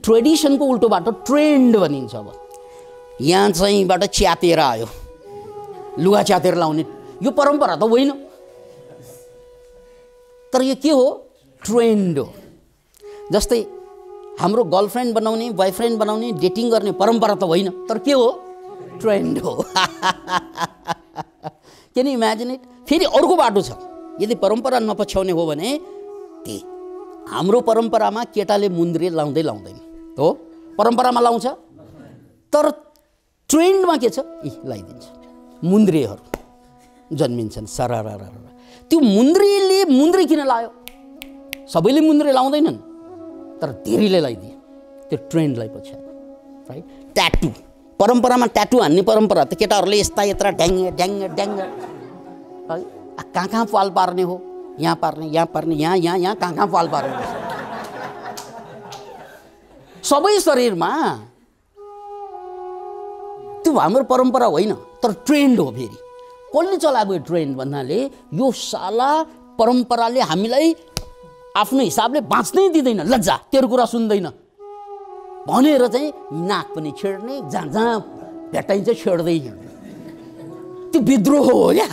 ट्रेडिसनको उल्टोबाट trend भनिन्छ। अब यहाँ चाहिँबाट च्यातेर आयो, लुगा च्यातेर लाउने, यो परम्परा त होइन, तर यो के हो? ट्रेन्ड हो। जस्तै हाम्रो गर्लफ्रेन्ड बनाउने, बोयफ्रेन्ड बनाउने, डेटिङ गर्ने परम्परा त होइन, तर के हो? ट्रेन्ड हो। Can you imagine it? फेरि अर्को बाटो छ, यदि परम्परा नपछ्याउने हो भने त्यही हाम्रो परम्परामा केटाले मुन्द्रे लाउँदै लाउँदैन हो, परम्परामा लाउँछ, तर ट्रेन्डमा के छ? लगाइदिन्छ। मुन्द्रेहरू जन्मिन्छन् सरारा, त्यो मुन्द्रे किन लायो? सबैले मुन्द्रे लाउँदैनन्, तर धेरैले लगाइदिए, त्यो ट्रेन्डलाई पछ्यायो, राइट? ट्याटु, परम्परामा ट्याटु हान्ने परम्परा त केटाहरूले यस्ता यत्र ड्याङ ड्याङ ड्याङ है, कहाँ पाल पार्ने हो, यहाँ पार्ने, यहाँ पार्ने, यहाँ कहाँ पाल पार्ने, सबै शरीरमा। त्यो हाम्रो परम्परा होइन, तर ट्रेन्ड हो। फेरि कसले चलाएको ट्रेन्ड भन्नाले यो साला परम्पराले हामीलाई आफ्नो हिसाबले बाँच्नै दिँदैन, लज्जा तेरो कुरा सुन्दैन भनेर चाहिँ नाक पनि छेड्ने, जहाँ जहाँ भेटाइन्छ छेड्दै हिँड्ने, त्यो विद्रोह हो क्या।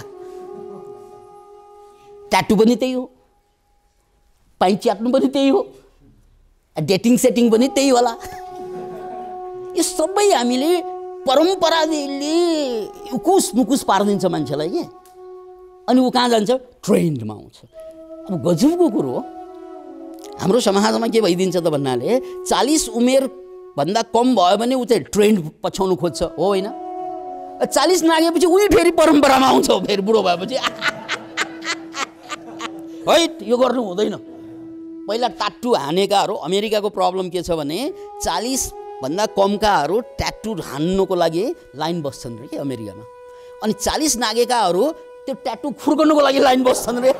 ट्याटु पनि त्यही हो, पाइप च्याट्नु पनि त्यही हो, डेटिङ सेटिङ पनि त्यही होला। यो सबै हामीले परम्पराले उकुस मुकुस पारिदिन्छ मान्छेलाई के, अनि ऊ कहाँ जान्छ? ट्रेन्डमा आउँछ। अब गजबको कुरो हो, हाम्रो समाजमा के भइदिन्छ त भन्नाले 40 उमेर भन्दा कम भयो भने ऊ चाहिँ ट्रेन्ड पछ्याउनु खोज्छ, हो होइन? 40 नागेपछि उही फेरि परम्परामा आउँछ, फेरि बुढो भएपछि है यो गर्नु हुँदैन। पहिला ट्याटु हानेकाहरू, अमेरिकाको प्रब्लम के छ भने 40 भन्दा कमकाहरू ट्याटु हान्नुको लागि लाइन बस्छन् रे के अमेरिकामा, अनि 40 नागेकाहरू त्यो ट्याटु खुर्कनुको लागि लाइन बस्छन् रे।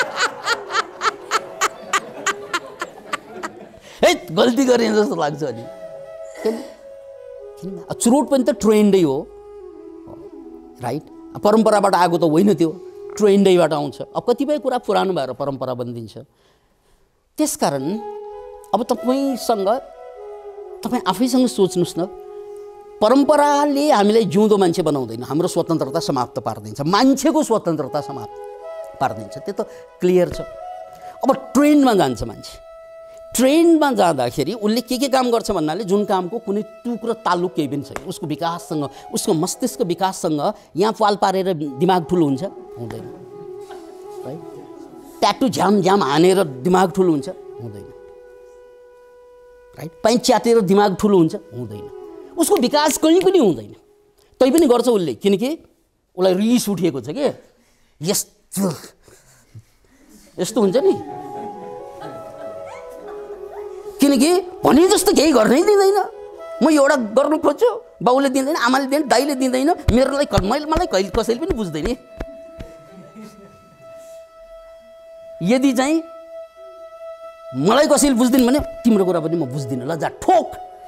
है गल्ती गरेँ जस्तो लाग्छ। अनि चुरोट पनि त ट्रेन्डै हो, राइट? परम्पराबाट आएको त होइन, त्यो ट्रेन्डैबाट आउँछ। अब कतिपय कुरा पुरानो भएर परम्परा बनिदिन्छ। त्यसकारण अब तपाईँ आफैसँग सोच्नुहोस् न, परम्पराले हामीलाई जिउँदो मान्छे बनाउँदैन, हाम्रो स्वतन्त्रता समाप्त पारिदिन्छ, मान्छेको स्वतन्त्रता समाप्त पारिदिन्छ, त्यो त क्लियर छ। अब ट्रेन्डमा जान्छ मान्छे, ट्रेन्डमा जाँदाखेरि उसले के काम गर्छ भन्नाले जुन कामको कुनै टुक र ताल्लुक केही पनि छैन, उसको विकाससँग, उसको मस्तिष्क विकाससँग यहाँ पाल पारेर दिमाग ठुलो हुन्छ, हुँदैन, है? ट्याटु झ्याम हानेर दिमाग ठुलो हुन्छ, हुँदैन, राइट? पाइप च्यातेर दिमाग ठुलो हुन्छ, हुँदैन, उसको विकास कहीँ पनि हुँदैन। तै पनि गर्छ उसले, किनकि उसलाई रिस उठिएको छ कि यस्तो हुन्छ नि, किनकि भने जस्तो केही गर्नै दिँदैन। म एउटा गर्नु खोज्छु, बाउले दिँदैन, आमाले दिँदैन, दाइले दिँदैन, मलाई कहिले कसैले पनि बुझ्दैन। यदि चाहिँ मलाई कसैले बुझ्दैन भने तिम्रो कुरा पनि म बुझ्दिनँ, ल जा ठोक।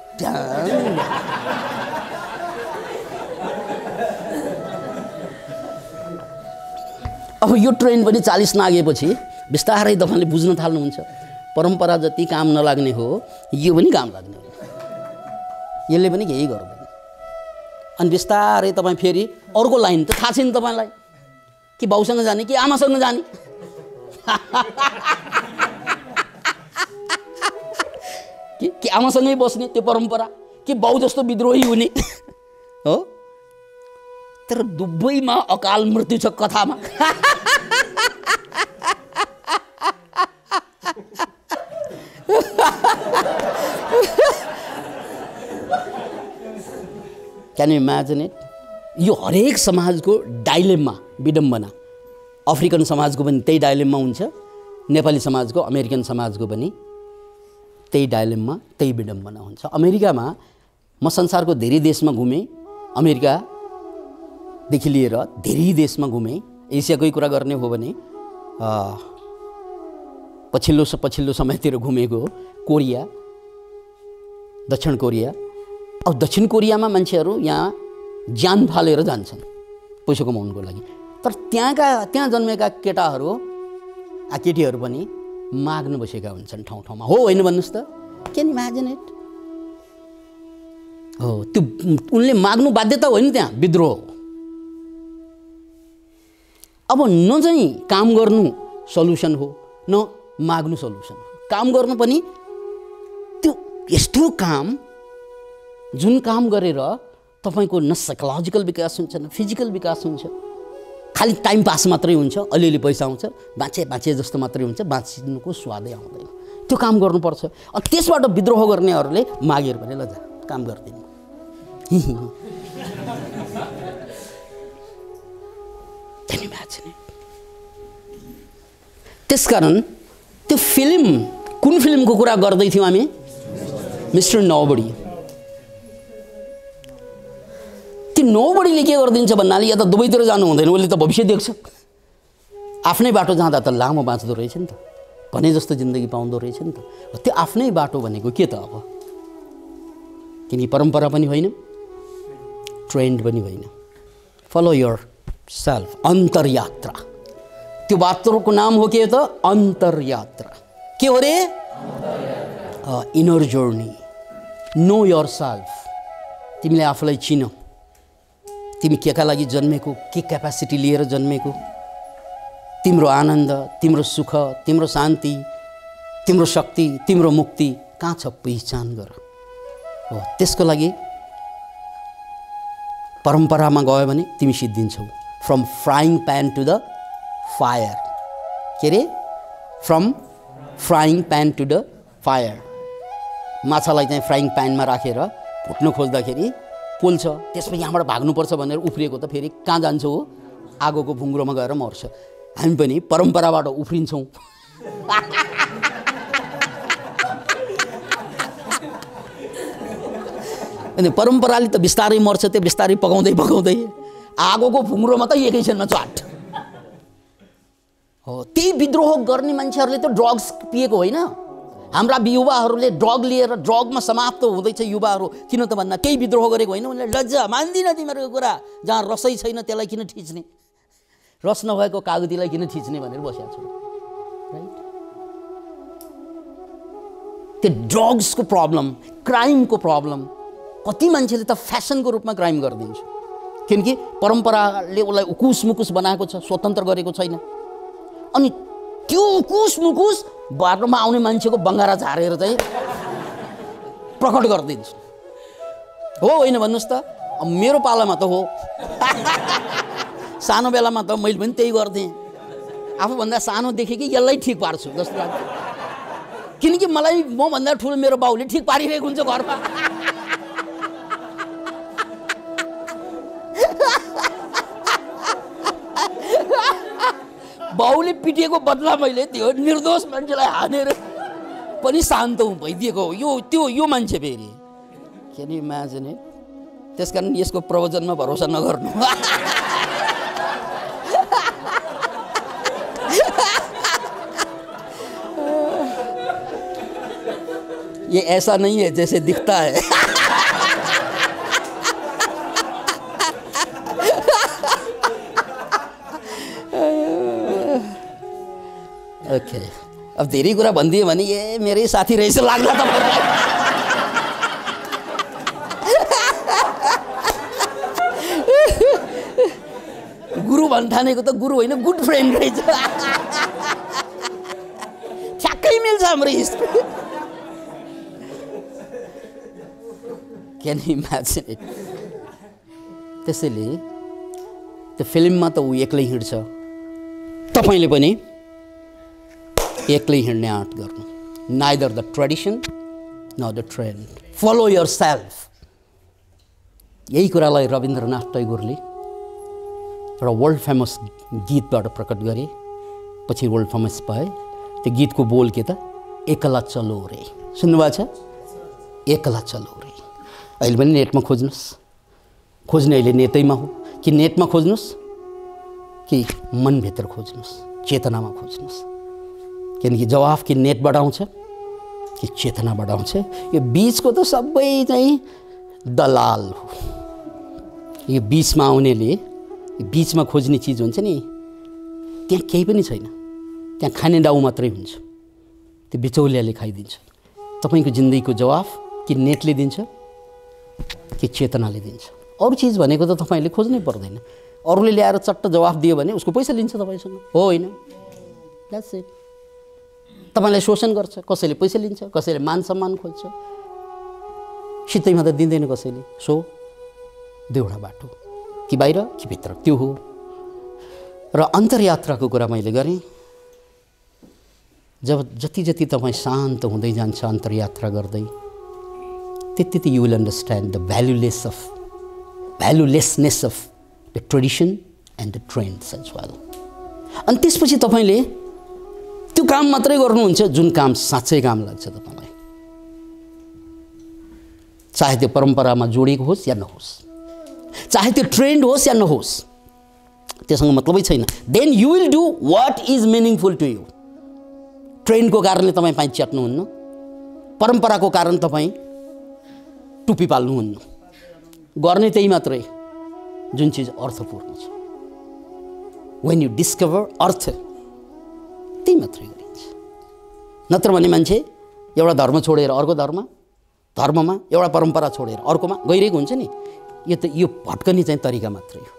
अब यो ट्रेन्ड पनि 40 नागेपछि बिस्तारै तपाईँले बुझ्न थाल्नुहुन्छ, परम्परा जति काम नलाग्ने हो यो पनि काम लाग्ने हो, यसले पनि केही गर्दैन। अनि बिस्तारै तपाईँ फेरि अर्को लाइन त थाहा छैन तपाईँलाई, कि बाउसँग जाने कि आमासँग जाने, कि आमासँगै बस्ने त्यो परम्परा, कि बाउ जस्तो विद्रोही हुने हो। तर दुबईमा अकाल मृत्यु छ कथामा। Can you imagine it? यो हरेक समाजको डाइलेममा, विडम्बना। अफ्रिकन समाजको पनि त्यही डाइलेममा हुन्छ, नेपाली समाजको, अमेरिकन समाजको पनि त्यही डाइलेममा, त्यही विडम्बना हुन्छ। अमेरिकामा म संसारको धेरै देशमा घुमेँ, अमेरिकादेखि लिएर धेरै देशमा घुमेँ। एसियाकै कुरा गर्ने हो भने पछिल्लो समयतिर घुमेको कोरिया, दक्षिण कोरिया। अब दक्षिण कोरियामा मान्छेहरू यहाँ ज्यान फालेर जान्छन् पैसा कमाउनुको लागि, तर त्यहाँ जन्मेका केटाहरू केटीहरू पनि माग्न बसेका हुन्छन् ठाउँ ठाउँमा, हो होइन भन्नुहोस् त? Can imagine it? हो त्यो उनले माग्नु बाध्यता होइन, त्यहाँ विद्रोह हो। अब न चाहिँ काम गर्नु सल्युसन हो न माग्नु सल्युसन हो। काम गर्नु पनि त्यो यस्तो काम जुन काम गरेर तपाईको न साइकोलोजिकल विकास हुन्छ न फिजिकल विकास हुन्छ, खालि टाइम पास मात्रै हुन्छ, अलिअलि पैसा आउँछ, बाँचे जस्तो मात्रै हुन्छ, बाँच्नुको स्वादै आउँदैन। त्यो काम गर्नुपर्छ। अनि त्यसबाट विद्रोह गर्नेहरूले मागेर भने ल जा काम गर्दैन। त्यसकारण त्यो फिल्म कुन फिल्मको कुरा गर्दै थियौँ हामी? Mister nobody. त्यो नोबडीले के गरिदिन्छ भन्नाले या त दुवैतिर जानु हुँदैन, उसले त भविष्य देख्छ। आफ्नै बाटो जाँदा त लामो बाँच्दो रहेछ नि त, भने जस्तो जिन्दगी पाउँदो रहेछ नि त। त्यो आफ्नै बाटो भनेको के त अब? किनकि परम्परा पनि होइन, ट्रेन्ड पनि होइन। फलो योर सेल्फ, अन्तरयात्रा। त्यो बाटोको नाम हो के त? अन्तरयात्रा। के हो रे? Inner journey. Know yourself. तिमीले आफूलाई चिन, तिमी केका लागि जन्मेको, के क्यापासिटी लिएर जन्मेको, तिम्रो आनन्द, तिम्रो सुख, तिम्रो शान्ति, तिम्रो शक्ति, तिम्रो मुक्ति कहाँ छ पहिचान गर। हो त्यसको लागि परम्परामा गयो भने तिमी सिद्धिन्छौ। From frying pan to the fire. के रे? From frying pan to the fire. माछालाई चाहिँ फ्राइङ प्यानमा राखेर भुट्न खोज्दाखेरि पोल्छ, त्यसपछि यहाँबाट भाग्नुपर्छ भनेर उफ्रिएको त फेरि कहाँ जान्छ हो? आगोको भुङ्ग्रोमा गएर मर्छ। हामी पनि परम्पराबाट उफ्रिन्छौँ। अनि परम्पराले त बिस्तारै मर्छ, त्यो बिस्तारै पकाउँदै पकाउँदै आगोको भुङ्ग्रोमा त एकैछिनमा चाट। हो त्यही विद्रोह गर्ने मान्छेहरूले त ड्रग्स पिएको होइन। हाम्रा युवाहरूले ड्रग लिएर ड्रगमा समाप्त हुँदैछ युवाहरू। किन त भन्दा केही विद्रोह गरेको होइन, उनले लज्जा मान्दिनँ तिमीहरूको कुरा। जहाँ रसै छैन त्यसलाई किन थिच्ने, रस नभएको कागतीलाई किन थिच्ने भनेर बसेको छु। राइट? त्यो ड्रग्सको प्रब्लम, क्राइमको प्रब्लम, कति मान्छेले त फ्यासनको रूपमा क्राइम गरिदिन्छ। किनकि परम्पराले उसलाई उकुस मुकुस बनाएको छ, स्वतन्त्र गरेको छैन। अनि त्यो उकुस मुकुस बाटोमा आउने मान्छेको बङ्गारा झारेर चाहिँ प्रकट गरिदिन्छ। हो होइन भन्नुहोस् त? मेरो पालामा त हो। सानो बेलामा त मैले पनि त्यही गर्थेँ। आफूभन्दा सानोदेखि कि यसलाई ठिक पार्छु जस्तो लाग्छ। किनकि मलाई मभन्दा ठुलो मेरो बाउले ठिक पारिरहेको हुन्छ घरमा। बाउले पिटिएको बदला मैले त्यो निर्दोष मान्छेलाई हानेर पनि शान्त भइदिएको हो। यो मान्छे फेरि क्यान यु इमेजिन इट? त्यसकारण यसको प्रवचनमा भरोसा नगर्नु। ये ऐसा नहीं है जैसे दिखता है। ओके, अब धेरै कुरा भनिदिए भने ए मेरै साथी रहेछ लाग्ला तपाईलाई। गुरु भन्ठानेको त गुरु होइन, गुड फ्रेन्ड रहेछ। ठ्याक्कै मिल्छ हाम्रो history. Can you imagine it? त्यसैले त्यो फिल्ममा त ऊ एक्लै हिँड्छ, तपाईँले पनि एक्लै हिँड्ने आँट गर्नु। नाइदर द ट्रेडिसन न the trend. Follow yourself. यही कुरालाई रविन्द्रनाथ टैगोरले एउटा वर्ल्ड फेमस गीतबाट प्रकट गरे, पछि वर्ल्ड फेमस भए। त्यो गीतको बोल के त? एकला चलो रे। सुन्नुभएको छ? एकला चलो रे। अहिले पनि नेटमा खोज्नुहोस्। खोज्ने अहिले नेटैमा हो कि नेटमा खोज्नुहोस् कि मनभित्र खोज्नुहोस्, चेतनामा खोज्नुहोस्। किनकि जवाफ कि नेटबाट आउँछ कि चेतनाबाट आउँछ। यो बिचको त सबै चाहिँ दलाल हो। यो बिचमा आउनेले, बिचमा खोज्ने चिज हुन्छ नि, त्यहाँ केही पनि छैन। त्यहाँ खाने डाउ मात्रै हुन्छ। त्यो बिचौलियाले खाइदिन्छ। तपाईँको जिन्दगीको जवाफ कि नेटले दिन्छ कि चेतनाले दिन्छ। अरू चिज भनेको त तपाईँले खोज्नै पर्दैन। अरूले ल्याएर चट्ट जवाफ दियो भने उसको पैसा लिन्छ तपाईँसँग, हो होइन? That's it. तपाईँलाई शोषण गर्छ, कसैले पैसा लिन्छ, कसैले मान सम्मान खोज्छ, सित्तैमा त दिँदैन कसैले। सो दुईवटा बाटो, कि बाहिर कि भित्र, त्यो हो। र अन्तर्यात्राको कुरा मैले गरेँ। जति जति तपाईँ शान्त हुँदै जान्छ अन्तर्यात्रा गर्दै, त्यति you will understand the valuelessness of the tradition and the trends as well. अनि त्यसपछि तपाईँले त्यो काम मात्रै गर्नुहुन्छ जुन काम साँच्चै काम लाग्छ तपाईँलाई, चाहे त्यो परम्परामा जोडिएको होस् या नहोस्, चाहे त्यो ट्रेन्ड होस् या नहोस्, त्यससँग मतलबै छैन। Then you will do what is meaningful to you. ट्रेन्डको कारणले तपाईँ पाइप च्यात्नुहुन्न, परम्पराको कारण तपाईँ टुप्पी पाल्नुहुन्न, गर्ने त्यही मात्रै जुन चिज अर्थपूर्ण छ। वेन यु डिस्कभर अर्थ, त्यही मात्रै गरिन्छ। नत्र भने मान्छे एउटा धर्म छोडेर अर्को धर्ममा, एउटा परम्परा छोडेर अर्कोमा गइरहेको हुन्छ नि। यो भट्कने चाहिँ तरिका मात्रै हो।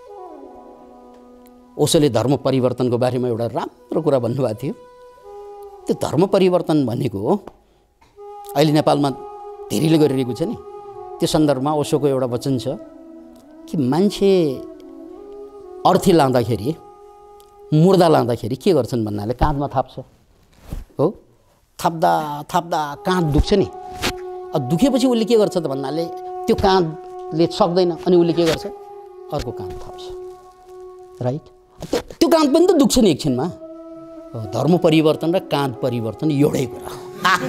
ओशोले धर्म परिवर्तनको बारेमा एउटा राम्रो कुरा भन्नुभएको थियो। त्यो धर्म परिवर्तन भनेको अहिले नेपालमा धेरैले गरिरहेको छ नि, त्यो सन्दर्भमा ओशोको एउटा वचन छ कि मान्छे अर्थी लाँदाखेरि, मुर्दा लाँदाखेरि के गर्छन् भन्नाले काँधमा थाप्छ, हो? थाप्दा थाप्दा काँध दुख्छ नि। दुखेपछि उसले के गर्छ त भन्नाले त्यो काँधले सक्दैन, अनि उसले के गर्छ, अर्को काँध थाप्छ, राइट? त्यो काँध पनि त दुख्छ नि एकछिनमा। धर्म परिवर्तन र काँध परिवर्तन एउटै कुरा हो।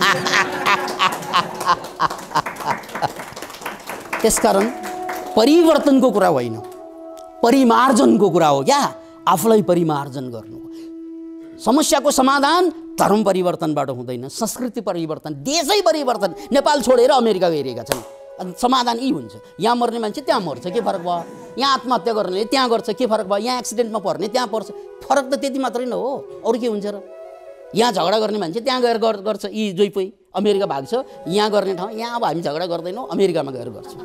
त्यसकारण परिवर्तनको कुरा होइन, परिमार्जनको कुरा हो क्या। आफूलाई परिमार्जन गर्नु। समस्याको समाधान धर्म परिवर्तनबाट हुँदैन, संस्कृति परिवर्तन, देशै परिवर्तन। नेपाल छोडेर अमेरिका गइरहेका छन्, समाधान यी हुन्छ। यहाँ मर्ने मान्छे त्यहाँ मर्छ, के फरक भयो? यहाँ आत्महत्या गर्नेले त्यहाँ गर्छ, के फरक भयो? यहाँ एक्सिडेन्टमा पर्ने त्यहाँ पर्छ, फरक त त्यति मात्रै न हो, अरू के हुन्छ र? यहाँ झगडा गर्ने मान्छे त्यहाँ गएर गर्छ, यी जोइपोइ अमेरिका भाग्छ, यहाँ गर्ने ठाउँ यहाँ अब हामी झगडा गर्दैनौँ, अमेरिकामा गएर गर्छौँ।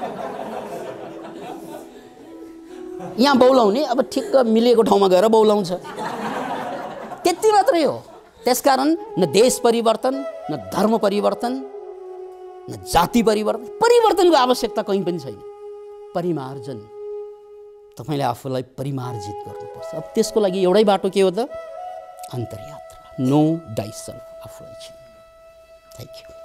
यहाँ बौलाउने अब ठिक्क मिलेको ठाउँमा गएर बौलाउँछ, त्यति मात्रै हो। त्यसकारण न देश परिवर्तन, न धर्म परिवर्तन, न जाति परिवर्तन, परिवर्तनको आवश्यकता कहीँ पनि छैन। परिमार्जन, तपाईँले आफूलाई परिमार्जित गर्नुपर्छ। अब त्यसको लागि एउटै बाटो के हो त? अन्तर्यात्रा। नो डाइसेल्फ, आफूलाई चिन्नु। Thank you.